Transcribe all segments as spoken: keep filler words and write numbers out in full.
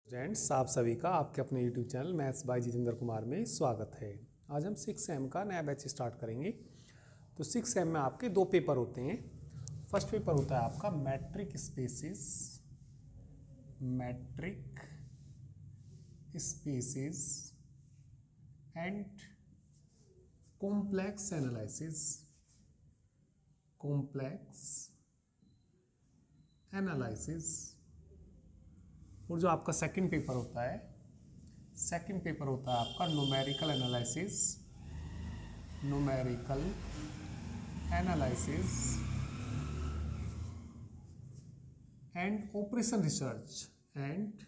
Friends, आप सभी का आपके अपने YouTube channel maths by Jitendra Kumar में स्वागत है। आज हम सिक्स एम का नया बैच स्टार्ट करेंगे। तो सिक्स एम में आपके दो पेपर होते हैं। फर्स्ट पेपर होता है आपका metric spaces metric spaces and complex analysis complex analysis और जो आपका सेकंड पेपर होता है सेकंड पेपर होता है आपका numerical analysis numerical analysis and operation research and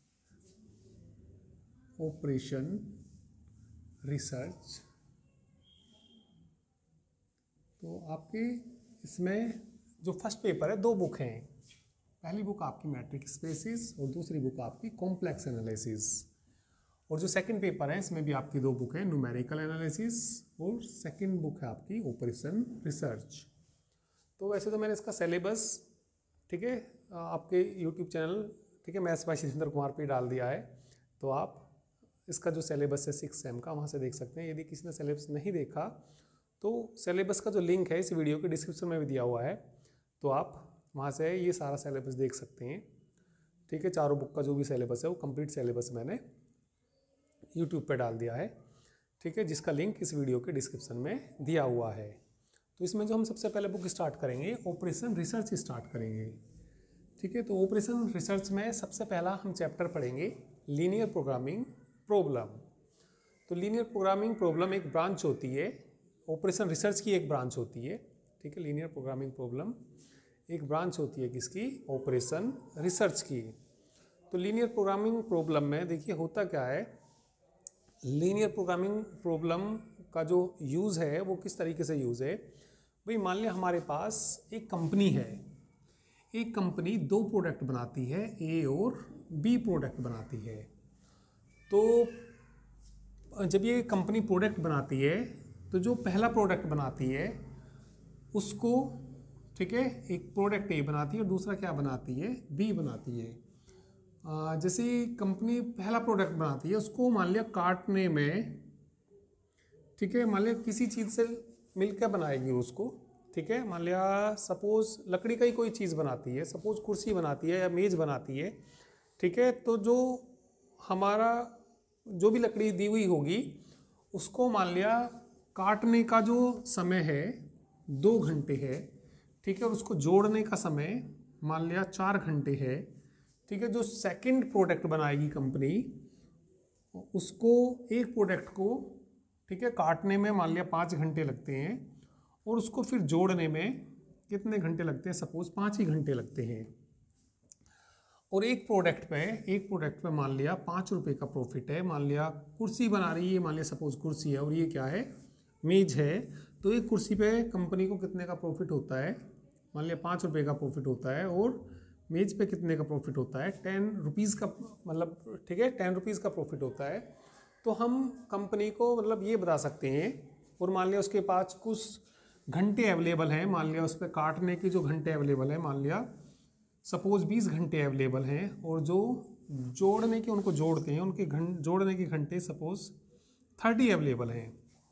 operation research. तो आपके इसमें जो फर्स्ट पेपर है दो बुक हैं। पहली बुक आपकी मैट्रिक स्पेसिस और दूसरी बुक आपकी कॉम्प्लेक्स एनालिसिस। और जो सेकंड पेपर है इसमें भी आपकी दो बुक है, न्यूमेरिकल एनालिसिस और सेकंड बुक है आपकी ऑपरेशन रिसर्च। तो वैसे तो मैंने इसका सिलेबस ठीक है आपके यूट्यूब चैनल ठीक है मैथ्स बाय जितेंद्र कुमार पे डाल दिया है। तो आप इसका जो सिलेबस है सिक्स एम का वहाँ से देख सकते हैं। यदि किसी ने सिलेबस नहीं देखा तो सिलेबस का जो लिंक है इस वीडियो के डिस्क्रिप्शन में भी दिया हुआ है, तो आप वहाँ से ये सारा सिलेबस देख सकते हैं। ठीक है, चारों बुक का जो भी सिलेबस है वो कंप्लीट सिलेबस मैंने यूट्यूब पे डाल दिया है। ठीक है, जिसका लिंक इस वीडियो के डिस्क्रिप्शन में दिया हुआ है। तो इसमें जो हम सबसे पहले बुक स्टार्ट करेंगे ऑपरेशन रिसर्च स्टार्ट करेंगे। ठीक है, तो ऑपरेशन रिसर्च में सबसे पहला हम चैप्टर पढ़ेंगे लीनियर प्रोग्रामिंग प्रॉब्लम। तो लीनियर प्रोग्रामिंग प्रॉब्लम एक ब्रांच होती है, ऑपरेशन रिसर्च की एक ब्रांच होती है। ठीक है, लीनियर प्रोग्रामिंग प्रॉब्लम एक ब्रांच होती है किसकी, ऑपरेशन रिसर्च की। तो लीनियर प्रोग्रामिंग प्रॉब्लम में देखिए होता क्या है, लीनियर प्रोग्रामिंग प्रॉब्लम का जो यूज़ है वो किस तरीके से यूज़ है। भाई मान लिया हमारे पास एक कंपनी है, एक कंपनी दो प्रोडक्ट बनाती है, ए और बी प्रोडक्ट बनाती है। तो जब ये कंपनी प्रोडक्ट बनाती है तो जो पहला प्रोडक्ट बनाती है उसको ठीक है एक प्रोडक्ट ए बनाती है और दूसरा क्या बनाती है, बी बनाती है। आ, जैसे कंपनी पहला प्रोडक्ट बनाती है उसको मान लिया काटने में ठीक है मान लिया किसी चीज़ से मिलकर बनाएगी उसको। ठीक है, मान लिया सपोज लकड़ी का ही कोई चीज़ बनाती है, सपोज कुर्सी बनाती है या मेज़ बनाती है। ठीक है, तो जो हमारा जो भी लकड़ी दी हुई होगी उसको मान लिया काटने का जो समय है दो घंटे है। ठीक है, और उसको जोड़ने का समय मान लिया चार घंटे है। ठीक है, जो सेकंड प्रोडक्ट बनाएगी कंपनी उसको एक प्रोडक्ट को ठीक है काटने में मान लिया पाँच घंटे लगते हैं और उसको फिर जोड़ने में कितने घंटे लगते हैं, सपोज पाँच ही घंटे लगते हैं। और एक प्रोडक्ट पे एक प्रोडक्ट पे मान लिया पाँच रुपये का प्रॉफिट है। मान लिया कुर्सी बना रही है, मान लिया सपोज कुर्सी है और ये क्या है, मेज है। तो एक कुर्सी पे कंपनी को कितने का प्रॉफिट होता है, मान लिया पाँच रुपये का प्रॉफिट होता है। और मेज पे कितने का प्रॉफिट होता है, टेन रुपीज़ का, मतलब ठीक है टेन रुपीज़ का प्रॉफिट होता है। तो हम कंपनी को मतलब ये बता सकते हैं। और मान लिया उसके पास कुछ घंटे अवेलेबल हैं, मान लिया उस पर काटने के जो घंटे अवेलेबल हैं मान लिया सपोज बीस घंटे अवेलेबल हैं। और जो जोड़ने के उनको जोड़ते हैं उनके घं जोड़ने के घंटे सपोज थर्टी अवेलेबल हैं।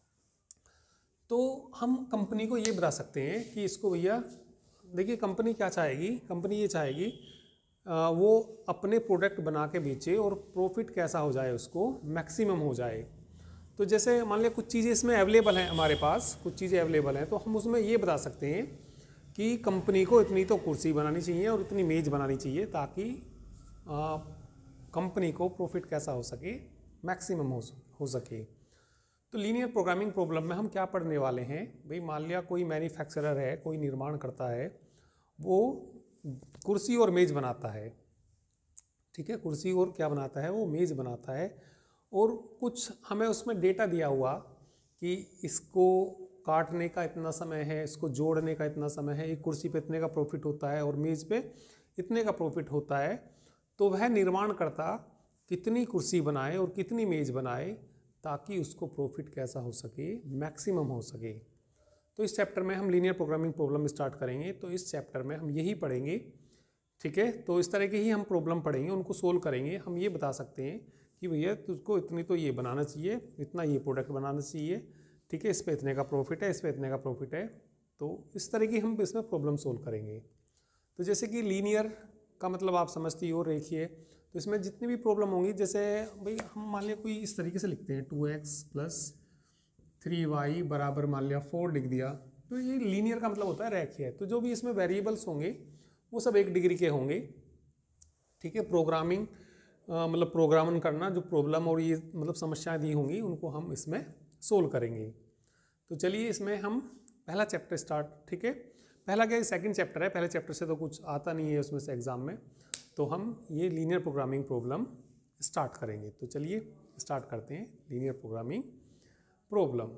तो हम कंपनी को ये बता सकते हैं कि इसको भैया देखिए कंपनी क्या चाहेगी, कंपनी ये चाहेगी आ, वो अपने प्रोडक्ट बना के बेचे और प्रॉफिट कैसा हो जाए, उसको मैक्सिमम हो जाए। तो जैसे मान लिया कुछ चीज़ें इसमें अवेलेबल हैं, हमारे पास कुछ चीज़ें अवेलेबल हैं, तो हम उसमें ये बता सकते हैं कि कंपनी को इतनी तो कुर्सी बनानी चाहिए और इतनी मेज बनानी चाहिए ताकि आ, कंपनी को प्रॉफिट कैसा हो सके, मैक्सिमम हो हो सके। तो लीनियर प्रोग्रामिंग प्रॉब्लम में हम क्या पढ़ने वाले हैं, भाई मान लिया कोई मैन्युफैक्चरर है, कोई निर्माण करता है, वो कुर्सी और मेज़ बनाता है। ठीक है, कुर्सी और क्या बनाता है, वो मेज़ बनाता है। और कुछ हमें उसमें डेटा दिया हुआ कि इसको काटने का इतना समय है, इसको जोड़ने का इतना समय है, एक कुर्सी पे इतने का प्रॉफिट होता है और मेज़ पे इतने का प्रॉफिट होता है। तो वह निर्माणकर्ता कितनी कुर्सी बनाए और कितनी मेज़ बनाए ताकि उसको प्रॉफिट कैसा हो सके, मैक्सिमम हो सके। तो इस चैप्टर में हम लीनियर प्रोग्रामिंग प्रॉब्लम स्टार्ट करेंगे। तो इस चैप्टर में हम यही पढ़ेंगे ठीक है। तो इस तरह के ही हम प्रॉब्लम पढ़ेंगे, उनको सोल्व करेंगे। हम ये बता सकते हैं कि भैया तुझको इतनी तो ये बनाना चाहिए, इतना ये प्रोडक्ट बनाना चाहिए, ठीक है, इस पे इतने का प्रॉफिट है, इस पे इतने का प्रॉफिट है। तो इस तरह की हम इसमें प्रॉब्लम सोल्व करेंगे। तो जैसे कि लीनियर का मतलब आप समझती हो, रेखीय। तो इसमें जितनी भी प्रॉब्लम होंगी, जैसे भाई हम मान लिया कोई इस तरीके से लिखते हैं, two x plus three y बराबर मान लिया फोर लिख दिया, तो ये लीनियर का मतलब होता है रेखीय। तो जो भी इसमें वेरिएबल्स होंगे वो सब एक डिग्री के होंगे, ठीक है। प्रोग्रामिंग मतलब प्रोग्रामन करना, जो प्रॉब्लम और ये मतलब समस्याएं दी होंगी उनको हम इसमें सोल्व करेंगे। तो चलिए इसमें हम पहला चैप्टर स्टार्ट, ठीक है। पहला क्या सेकंड चैप्टर है, पहले चैप्टर से तो कुछ आता नहीं है उसमें से एग्जाम में। तो हम ये लीनियर प्रोग्रामिंग प्रॉब्लम स्टार्ट करेंगे। तो चलिए स्टार्ट करते हैं लीनियर प्रोग्रामिंग प्रॉब्लम।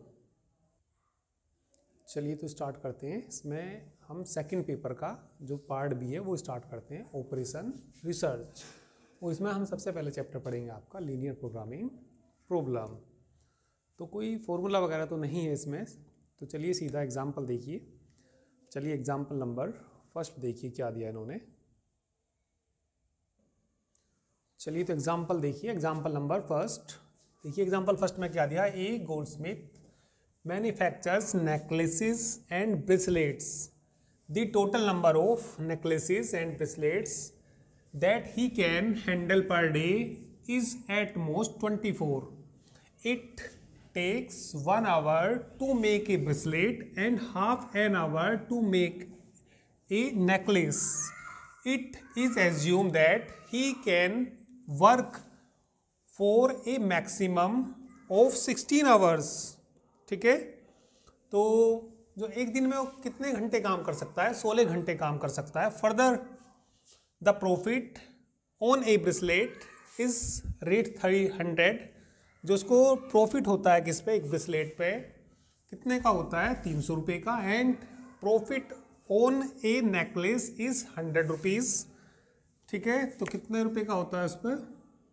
चलिए तो स्टार्ट करते हैं। इसमें हम सेकंड पेपर का जो पार्ट भी है वो स्टार्ट करते हैं, ऑपरेशन रिसर्च। और इसमें हम सबसे पहले चैप्टर पढ़ेंगे आपका लीनियर प्रोग्रामिंग प्रॉब्लम। तो कोई फॉर्मूला वगैरह तो नहीं है इसमें, तो चलिए सीधा एग्जाम्पल देखिए। चलिए एग्जाम्पल नंबर फर्स्ट देखिए क्या दिया इन्होंने। चलिए तो एग्जाम्पल देखिए, एग्जाम्पल नंबर फर्स्ट देखिए। एग्जाम्पल फर्स्ट में क्या दिया, a goldsmith manufactures necklaces and bracelets, the total number of necklaces and bracelets that he can handle per day is at most twenty-four. It takes one hour to make a bracelet and half an hour to make a necklace. It is assumed that he can work for a maximum of sixteen hours. ठीक है। तो जो एक दिन में वो कितने घंटे काम कर सकता है, सोलह घंटे काम कर सकता है। Further the profit on a bracelet is rate three hundred. जो उसको प्रॉफिट होता है किस पे, एक ब्रेसलेट पे, कितने का होता है, तीन सौ रुपये का। And profit on a necklace is hundred rupees, ठीक है। तो कितने रुपए का होता है उस पर,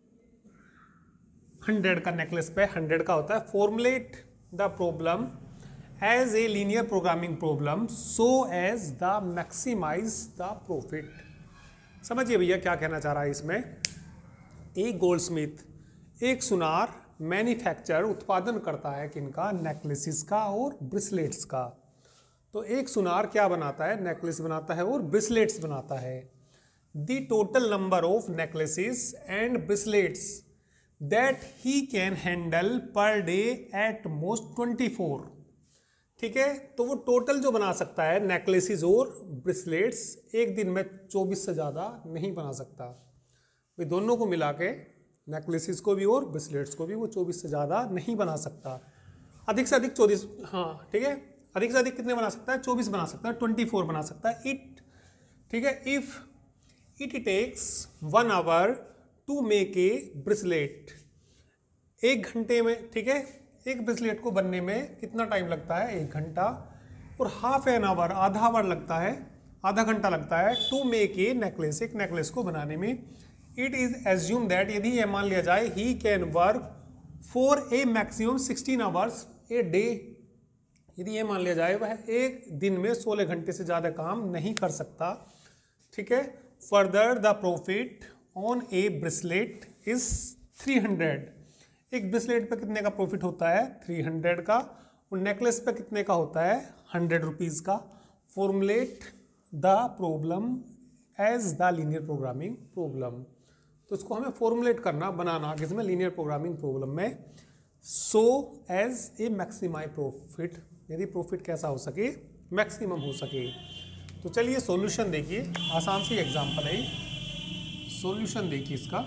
हंड्रेड का, नेकलेस पे हंड्रेड का होता है। Formulate the problem as a linear programming problem so as the maximise the profit. समझिए भैया क्या कहना चाह रहा है इसमें। एक गोल्डस्मिथ, एक सुनार मैन्युफैक्चर उत्पादन करता है किनका, नेकलेसेस का और ब्रेसलेट्स का। तो एक सुनार क्या बनाता है, नेकलेस बनाता है और ब्रेसलेट्स बनाता है। The total number of necklaces and bracelets that he can handle per day at most twenty four, ठीक है। तो वो टोटल जो बना सकता है नेकलेसेस और ब्रेसलेट्स, एक दिन में चौबीस से ज़्यादा नहीं बना सकता। वे दोनों को मिला के, नेकलेसेस को भी और ब्रेसलेट्स को भी, वो चौबीस से ज़्यादा नहीं बना सकता। अधिक से अधिक चौबीस, हाँ ठीक है, अधिक से अधिक कितने बना सकता है, चौबीस बना सकता है, ट्वेंटी फोर बना सकता है। इट, ठीक है, if it takes one hour to make a bracelet, एक घंटे में, ठीक है, एक ब्रेसलेट को बनने में कितना टाइम लगता है, एक घंटा। और हाफ एन आवर, आधा आवर लगता है, आधा घंटा लगता है टू मेक ए नेकलेस, एक नेकलेस को बनाने में। इट इज एज्यूम दैट, यदि यह मान लिया जाए, he can work for a maximum sixteen hours a day, यदि यह मान लिया जाए वह एक दिन में सोलह घंटे से ज़्यादा काम नहीं कर सकता, ठीक है। Further the profit on a bracelet is three hundred, एक ब्रेसलेट पे कितने का प्रॉफिट होता है, थ्री हंड्रेड का। और नेकलेस पे कितने का होता है, हंड्रेड रुपीज़ का। Formulate the problem as the linear programming problem. तो इसको हमें फॉर्मुलेट करना, बनाना किसमें, लीनियर प्रोग्रामिंग प्रॉब्लम में। So as a maximise profit, यदि प्रॉफिट कैसा हो सके, मैक्सिमम हो सके। तो चलिए सॉल्यूशन देखिए, आसान सी एग्जांपल है। सॉल्यूशन देखिए इसका।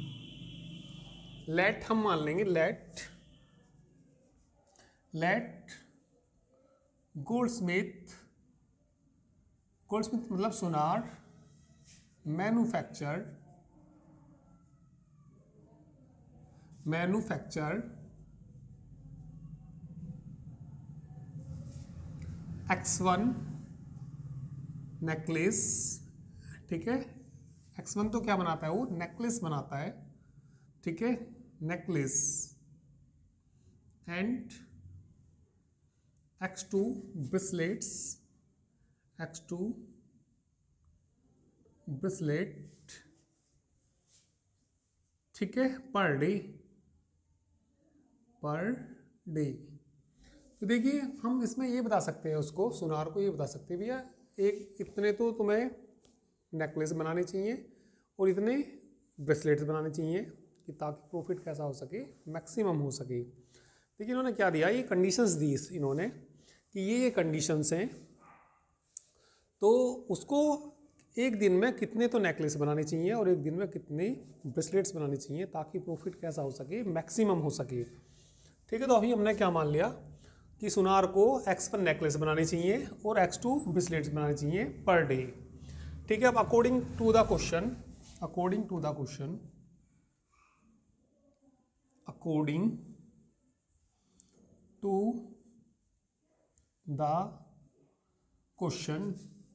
लेट हम मान लेंगे, लेट लेट गोल्डस्मिथ, गोल्डस्मिथ मतलब सुनार, manufacture manufacture x one necklace, ठीक है। एक्स वन तो क्या बनाता है, वो नेकलेस बनाता है, ठीक है, necklace. And x two bracelets, x two bracelet, ठीक है, पर डे, पर डे। तो देखिए हम इसमें ये बता सकते हैं, उसको सुनार को ये बता सकते हैं भैया एक इतने तो तुम्हें नेकलेस बनाने चाहिए और इतने ब्रेसलेट्स बनाने चाहिए कि ताकि प्रॉफिट कैसा हो सके, मैक्सिमम हो सके। देखिए इन्होंने क्या दिया, ये कंडीशंस दी इन्होंने कि ये ये कंडीशंस हैं, तो उसको एक दिन में कितने तो नेकलेस बनाने चाहिए और एक दिन में कितने ब्रेसलेट्स बनाने चाहिए ताकि प्रॉफिट कैसा हो सके, मैक्सिमम हो सके। ठीक है, तो अभी हमने क्या मान लिया कि सुनार को एक्स वन नेकलेस बनानी चाहिए और एक्स टू ब्रेसलेट्स बनाने चाहिए पर डे। ठीक है, अब according to the question, according to the question, according to the question,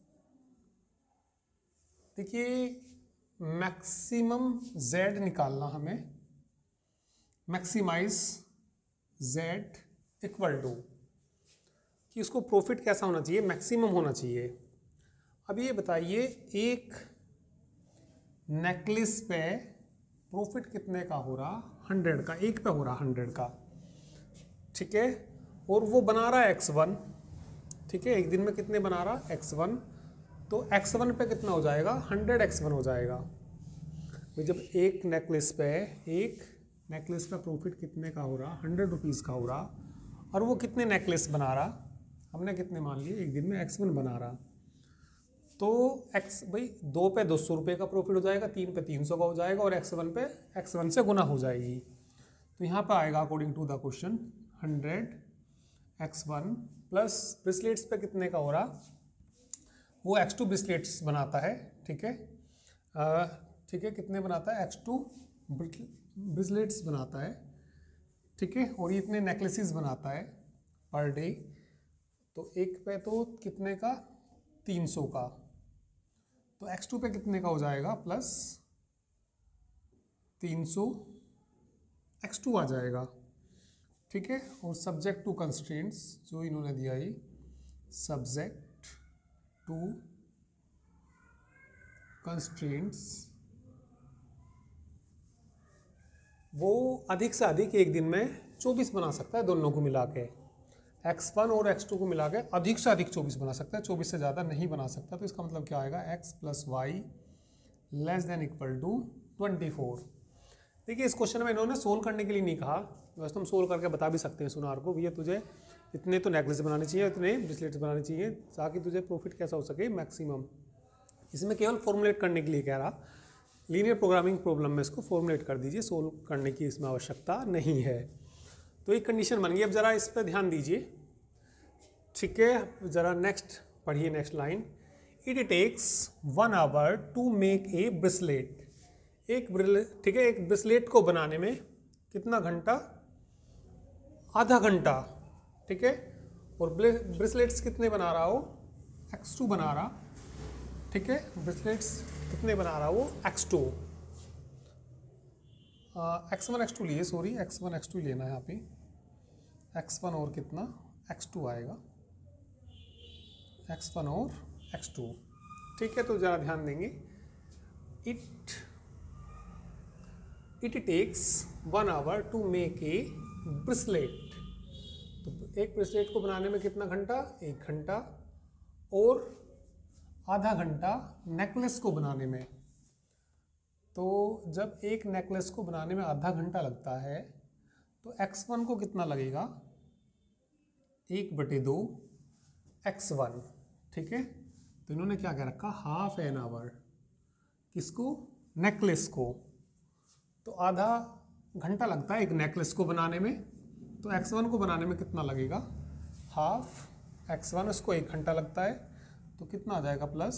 देखिए मैक्सिमम जेड निकालना हमें, मैक्सिमाइज जेड इक्वल टू कि उसको प्रॉफिट कैसा होना चाहिए, मैक्सिमम होना चाहिए। अब ये बताइए एक नेकलेस पे प्रॉफिट कितने का हो रहा, हंड्रेड का, एक पे हो रहा हंड्रेड का, ठीक है, और वो बना रहा है एक्स वन, ठीक है, एक दिन में कितने बना रहा एक्स वन, तो एक्स वन पे कितना हो जाएगा, हंड्रेड एक्स वन हो जाएगा। तो जब एक नेकलेस पे एक नेकलेस का प्रॉफिट कितने का हो रहा, हंड्रेड रुपीज़ का हो रहा, और वो कितने नेकलेस बना रहा, हमने कितने मान लिए, एक दिन में एक्स वन बना रहा, तो एक्स भाई दो पे दो सौ रुपये का प्रॉफिट हो जाएगा, तीन पे तीन सौ का हो जाएगा और एक्स वन पे एक्स वन से गुना हो जाएगी। तो यहाँ पे आएगा according to the question hundred x one plus bracelets पे कितने का हो रहा, वो एक्स टू ब्रेसलेट्स बनाता है, ठीक है, ठीक है, कितने बनाता है, एक्स टू ब्रेसलेट्स बनाता है, ठीक है, और ये इतने नेकलेसेस बनाता है पर डे, तो एक पे तो कितने का, तीन सौ का, तो एक्स टू पे कितने का हो जाएगा, प्लस तीन सौ एक्स टू आ जाएगा, ठीक है, और सब्जेक्ट टू कंस्ट्रेंट्स जो इन्होंने दिया ही, सब्जेक्ट टू कंस्ट्रेंट्स, वो अधिक से अधिक एक दिन में चौबीस बना सकता है, दोनों को मिला के एक्स वन और एक्स टू को मिला के अधिक से अधिक चौबीस बना सकता है, चौबीस से ज़्यादा नहीं बना सकता। तो इसका मतलब क्या आएगा, x plus y less than equal to twenty four. देखिए इस क्वेश्चन में इन्होंने सोल्व करने के लिए नहीं कहा, वैसे हम सोल्व करके बता भी सकते हैं सुनार को, भैया तुझे इतने तो नेकलेस बनाने चाहिए, इतने ब्रेसलेट्स बनाने चाहिए ताकि तुझे प्रॉफिट कैसा हो सके, मैक्सिमम। इसमें केवल फॉर्मुलेट करने के लिए कह रहा, लीनियर प्रोग्रामिंग प्रॉब्लम में इसको फॉर्मुलेट कर दीजिए, सोल्व करने की इसमें आवश्यकता नहीं है। तो एक कंडीशन बन गई। अब ज़रा इस पर ध्यान दीजिए, ठीक है, ज़रा नेक्स्ट पढ़िए, next line, it takes one hour to make a bracelet, एक ठीक है, एक ब्रेसलेट को बनाने में कितना घंटा, आधा घंटा, ठीक है, और ब्रेसलेट्स कितने बना रहा हो, एक्स टू बना रहा, ठीक है, ब्रेसलेट्स कितने बना रहा वो, x two, x one x two लिए, sorry x one x two लेना है यहाँ पे, एक्स वन और कितना, एक्स टू आएगा, एक्स वन और एक्स टू, ठीक है। तो ज़रा ध्यान देंगे, it it takes one hour to make a bracelet, तो एक ब्रेसलेट को बनाने में कितना घंटा, एक घंटा, और आधा घंटा नेकलेस को बनाने में। तो जब एक नेकलेस को बनाने में आधा घंटा लगता है तो एक्स वन को कितना लगेगा, एक बटे दो एक्स वन, ठीक है। तो इन्होंने क्या कह रखा, हाफ एन आवर, किसको, नेकलेस को, तो आधा घंटा लगता है एक नेकलेस को बनाने में, तो एक्स वन को बनाने में कितना लगेगा, हाफ एक्स वन, उसको एक घंटा लगता है, तो कितना आ जाएगा, plus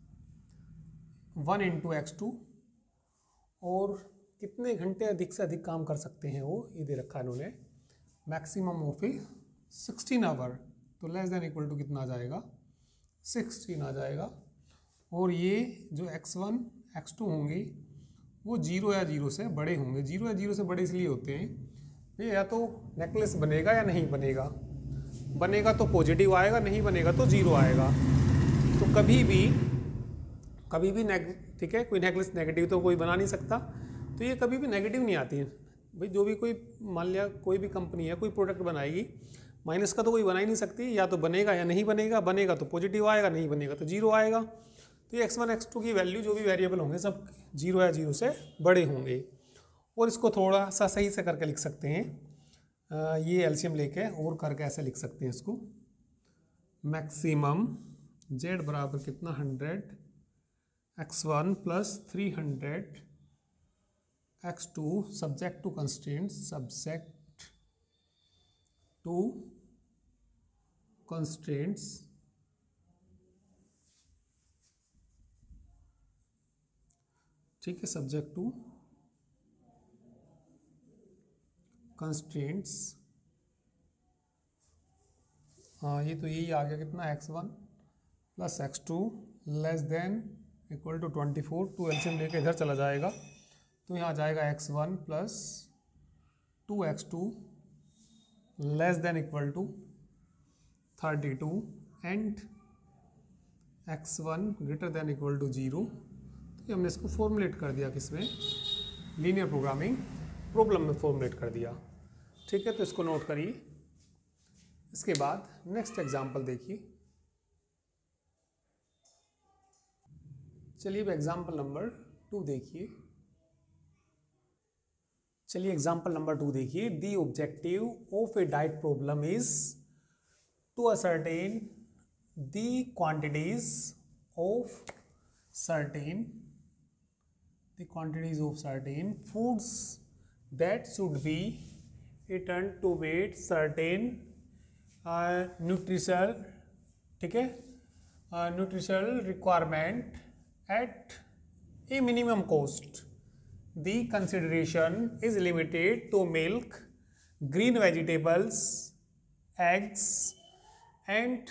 one into x two, और कितने घंटे अधिक से अधिक काम कर सकते हैं वो, ये दे रखा है इन्होंने, maximum of a sixteen hour, तो लेस देन इक्वल टू कितना आ जाएगा, सिक्सटीन आ जाएगा। और ये जो एक्स वन एक्स टू होंगे वो जीरो या जीरो से बड़े होंगे, जीरो या जीरो से बड़े इसलिए होते हैं ये या तो नेकलेस बनेगा या नहीं बनेगा, बनेगा तो पॉजिटिव आएगा, नहीं बनेगा तो जीरो आएगा। तो कभी भी कभी भी ठीक है, कोई नेगलेस नेगेटिव तो कोई बना नहीं सकता, तो ये कभी भी नेगेटिव नहीं आती है भाई। जो भी कोई मान लिया कोई भी कंपनी है कोई प्रोडक्ट बनाएगी, माइनस का तो कोई बना ही नहीं सकती, या तो बनेगा या नहीं बनेगा, बनेगा तो पॉजिटिव आएगा, नहीं बनेगा तो जीरो आएगा। तो ये एक्स वन एक्स टू की वैल्यू जो भी वेरिएबल होंगे सब जीरो या जीरो से बड़े होंगे। और इसको थोड़ा सा सही से करके लिख सकते हैं, आ, ये एलसीएम लेके और करके ऐसे लिख सकते हैं इसको, मैक्सिमम जेड बराबर कितना hundred x one plus three hundred x two subject to constraints subject to constraints ठीक है, सब्जेक्ट टू कंस्ट्रेंट्स। हाँ ये तो यही आ गया कितना x one plus x two less than equal to twenty four. Two LCM लेके इधर चला जाएगा तो यहाँ आ जाएगा x one plus two x two less than equal to thirty two and x one greater than equal to zero. तो हमने इसको फॉर्मुलेट कर दिया किसमें, लीनियर प्रोग्रामिंग प्रॉब्लम में फॉर्मुलेट कर दिया। ठीक है, तो इसको नोट करिए। इसके बाद नेक्स्ट एग्जांपल देखिए। चलिए अब एग्जांपल नंबर टू देखिए। चलिए एग्जांपल नंबर टू देखिए। The objective of a diet problem is to ascertain the quantities of certain the quantities of certain foods that should be eaten to meet certain uh, nutritional ठीक है nutritional requirement at a minimum cost. The consideration is limited to milk, green vegetables, eggs and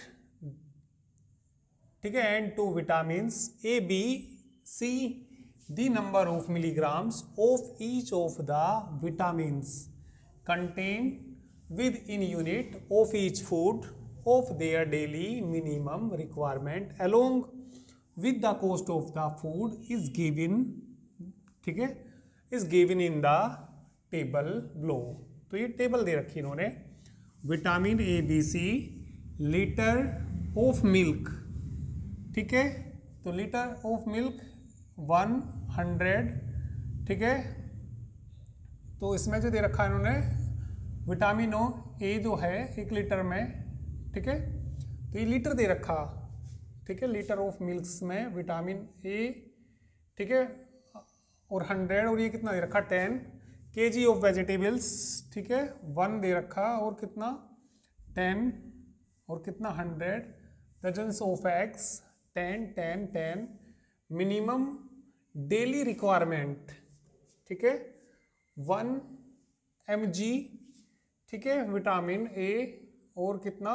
ठीक है and to vitamins A, B, C. The number of milligrams of each of the vitamins contained within unit of each food of their daily minimum requirement along with the cost of the food is given ठीक है is given in the table below. तो ये table दे रखी इन्होंने, vitamin A B C, litre of milk ठीक है, तो litre of milk one hundred ठीक है। तो इसमें जो दे रखा है इन्होंने विटामिन ओ ए जो है एक लीटर में ठीक है, तो ये लीटर दे रखा ठीक है, लीटर ऑफ मिल्क्स में विटामिन ए ठीक है और हंड्रेड, और ये कितना दे रखा टेन के जी ऑफ वेजिटेबल्स ठीक है, वन दे रखा और कितना टेन और कितना hundred dozens of eggs ten ten ten minimum daily requirement ठीक है वन एम जी ठीक है विटामिन ए और कितना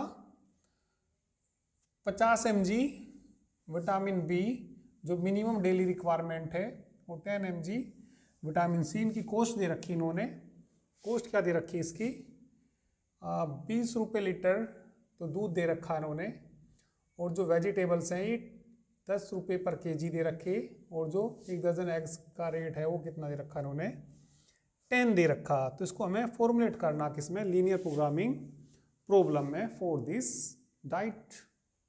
पचास एम जी विटामिन बी जो मिनिमम डेली रिक्वायरमेंट है, और ten M G vitamin C. इनकी कोस्ट दे रखी इन्होंने, कोस्ट क्या दे रखी इसकी बीस रुपये लीटर, तो दूध दे रखा इन्होंने, और जो वेजिटेबल्स हैं ये दस रुपये पर केजी दे रखे, और जो एक दर्जन एग्स का रेट है वो कितना दे रखा इन्होंने टेन दे रखा। तो इसको हमें फॉर्मुलेट करना किसमें, लीनियर प्रोग्रामिंग प्रॉब्लम में फॉर दिस डाइट।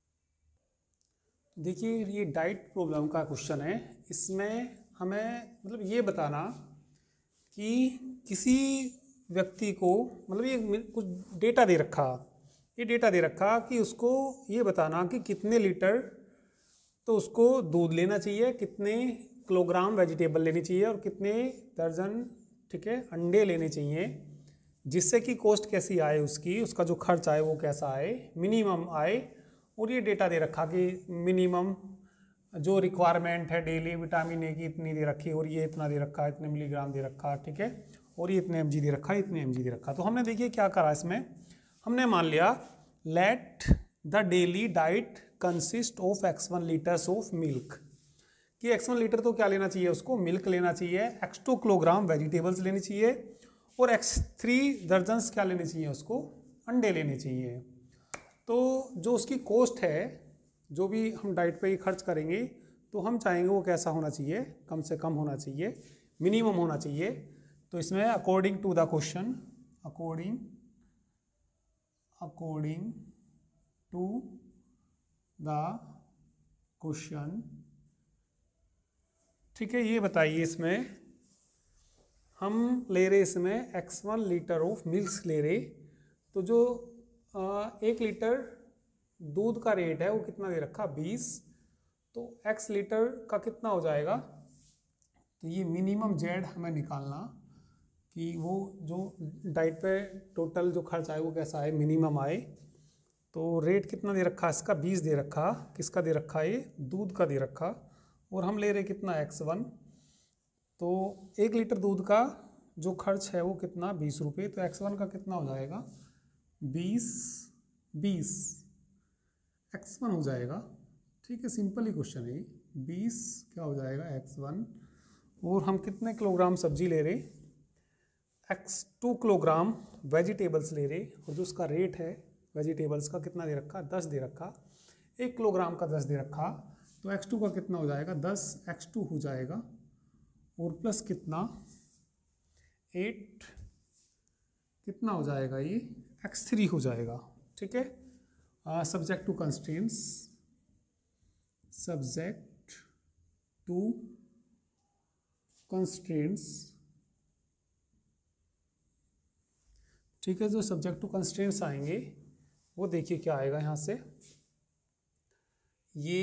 देखिए ये डाइट प्रॉब्लम का क्वेश्चन है, इसमें हमें मतलब ये बताना कि किसी व्यक्ति को मतलब ये कुछ डेटा दे रखा, ये डेटा दे रखा कि उसको ये बताना कि कितने लीटर तो उसको दूध लेना चाहिए, कितने किलोग्राम वेजिटेबल लेनी चाहिए और कितने दर्जन ठीक है अंडे लेने चाहिए, जिससे कि कॉस्ट कैसी आए उसकी, उसका जो खर्च आए वो कैसा आए, मिनिमम आए। और ये डेटा दे रखा कि मिनिमम जो रिक्वायरमेंट है डेली विटामिन ए की इतनी दे रखी, और ये इतना दे रखा, इतने मिलीग्राम दे रखा ठीक है, और ये इतने एम जी दे रखा, इतने एम जी दे रखा। तो हमने देखिए क्या करा इसमें, हमने मान लिया let the daily diet consist of x one litres of milk, कि एक्स वन लीटर तो क्या लेना चाहिए उसको, मिल्क लेना चाहिए, एक्स टू किलोग्राम वेजिटेबल्स लेनी चाहिए, और एक्स थ्री दर्जन्स क्या लेने चाहिए उसको, अंडे लेने चाहिए। तो जो उसकी कॉस्ट है, जो भी हम डाइट पे ही खर्च करेंगे, तो हम चाहेंगे वो कैसा होना चाहिए, कम से कम होना चाहिए, मिनिमम होना चाहिए। तो इसमें according to the question, according according to the question, ठीक है, ये बताइए इसमें हम ले रहे इसमें x one litre of milk ले रहे, तो जो आ, एक लीटर दूध का रेट है वो कितना दे रखा, बीस, तो एक्स लीटर का कितना हो जाएगा। तो ये मिनिमम जेड हमें निकालना कि वो जो डाइट पे टोटल जो खर्च आए वो कैसा आए, मिनिमम आए। तो रेट कितना दे रखा इसका, बीस दे रखा, किसका दे रखा, ये दूध का दे रखा, और हम ले रहे कितना, एक्स वन। तो एक लीटर दूध का जो खर्च है वो कितना, बीस रुपये, तो एक्स वन का कितना हो जाएगा, बीस बीस एक्स वन हो जाएगा। ठीक है, सिंपल ही क्वेश्चन है, बीस क्या हो जाएगा एक्स वन, और हम कितने किलोग्राम सब्जी ले रहे, एक्स टू किलोग्राम वेजिटेबल्स ले रहे, और जो उसका रेट है वेजिटेबल्स का कितना दे रखा, दस दे रखा, एक किलोग्राम का दस दे रखा, तो एक्स टू का कितना हो जाएगा, दस एक्स टू हो जाएगा, और प्लस कितना, एट कितना हो जाएगा, ये एक्स थ्री हो जाएगा। ठीक है, subject to constraints, subject to constraints, ठीक है, जो सब्जेक्ट टू कंस्ट्रेंट्स आएंगे वो देखिए क्या आएगा यहाँ से, ये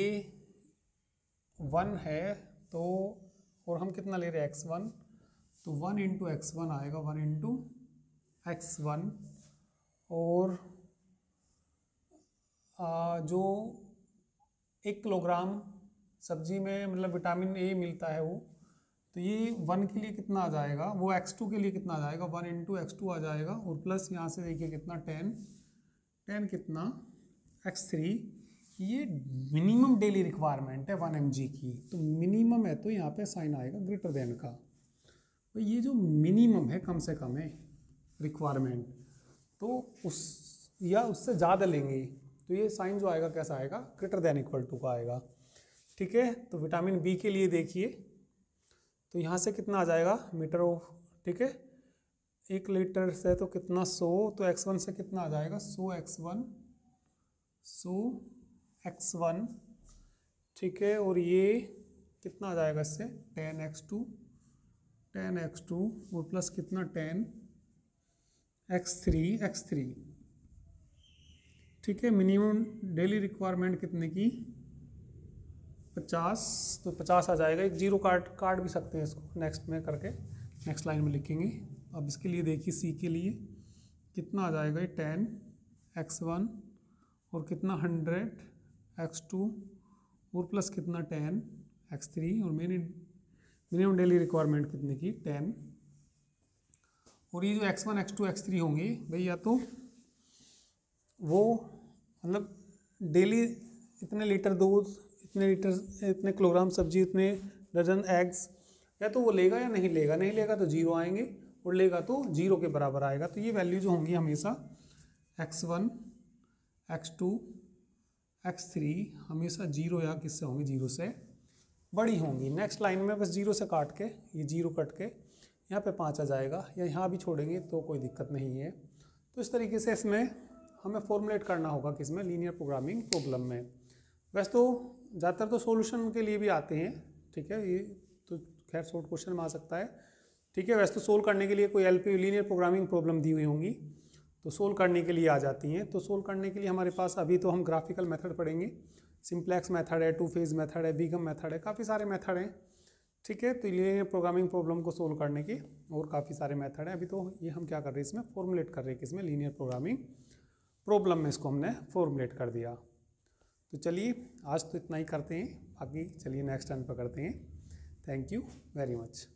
वन है तो, और हम कितना ले रहे हैं एक्स वन, तो वन इंटू एक्स वन आएगा, वन इंटू एक्स वन, और आ, जो एक किलोग्राम सब्जी में मतलब विटामिन ए मिलता है वो, तो ये वन के लिए कितना आ जाएगा, वो एक्स टू के लिए कितना आ जाएगा, वन इंटू एक्स टू आ जाएगा, और प्लस यहाँ से देखिए कितना, टेन, टेन कितना, एक्स थ्री। ये मिनिमम डेली रिक्वायरमेंट है वन एम जी की, तो मिनिमम है तो यहाँ पे साइन आएगा ग्रेटर देन का, तो ये जो मिनिमम है कम से कम है रिक्वायरमेंट, तो उस या उससे ज़्यादा लेंगे तो ये साइन जो आएगा कैसा आएगा, ग्रेटर देन इक्वल टू का आएगा। ठीक है, तो विटामिन बी के लिए देखिए, तो यहाँ से कितना आ जाएगा, मीटर ऑफ, ठीक है, एक लीटर से तो कितना, सौ, तो एक्स वन से कितना आ जाएगा, सौ एक्स वन, सौ एक्स वन, ठीक है, और ये कितना आ जाएगा इससे, ten x two, ten x two, और प्लस कितना, ten x three, x three. ठीक है, मिनिमम डेली रिक्वायरमेंट कितने की, पचास, तो पचास आ जाएगा, एक जीरो काट काट भी सकते हैं इसको नेक्स्ट में करके, नेक्स्ट लाइन में लिखेंगे। अब इसके लिए देखिए सी के लिए कितना आ जाएगा, ये टेन एक्स वन, और कितना, हंड्रेड एक्स टू, और प्लस कितना, टेन एक्स थ्री, और मिनी मिनिमम डेली रिक्वायरमेंट कितने की, टेन। और ये जो x one x two x three होंगे भाई, या तो वो मतलब डेली इतने लीटर दूध, इतने लीटर, इतने किलोग्राम सब्जी, इतने दर्जन एग्स, या तो वो लेगा या नहीं लेगा, नहीं लेगा तो जीरो आएंगे, और लेगा तो जीरो के बराबर आएगा। तो ये वैल्यू जो होंगी हमेशा x one x two x three हमेशा जीरो या किससे होंगी, जीरो से बड़ी होंगी। नेक्स्ट लाइन में बस जीरो से काट के, ये जीरो कट के यहाँ पे पाँच आ जाएगा, या यहाँ भी छोड़ेंगे तो कोई दिक्कत नहीं है। तो इस तरीके से इसमें हमें फॉर्मुलेट करना होगा, किसमें, लीनियर प्रोग्रामिंग प्रॉब्लम में। वैसे तो ज़्यादातर तो सॉल्यूशन के लिए भी आते हैं, ठीक है, ये तो खैर शॉर्ट क्वेश्चन में आ सकता है। ठीक है, वैसे तो सोल्व करने के लिए कोई L P linear programming problem दी हुई होंगी तो सोल्व करने के लिए आ जाती हैं। तो सोल्व करने के लिए हमारे पास अभी तो हम ग्राफिकल मेथड पढ़ेंगे, सिंप्लेक्स मेथड है, टू फेज मेथड है, बीगम मेथड है, काफ़ी सारे मेथड हैं। ठीक है, तो लीनियर प्रोग्रामिंग प्रॉब्लम को सोल्व करने के और काफ़ी सारे मेथड हैं। अभी तो ये हम क्या कर रहे हैं, इसमें फॉर्मुलेट कर रहे हैं, किसमें, लीनियर प्रोग्रामिंग प्रॉब्लम में इसको हमने फॉर्मुलेट कर दिया। तो चलिए आज तो इतना ही करते हैं, बाकी चलिए नेक्स्ट टाइम पर करते हैं। Thank you very much.